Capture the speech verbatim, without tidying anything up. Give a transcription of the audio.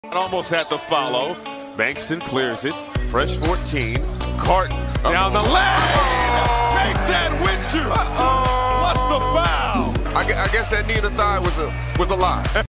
Almost had to follow. Bankston clears it. Fresh fourteen. Carton down the lane. Take that, Winshue. What's the foul? I guess that knee in the thigh was a was a lie.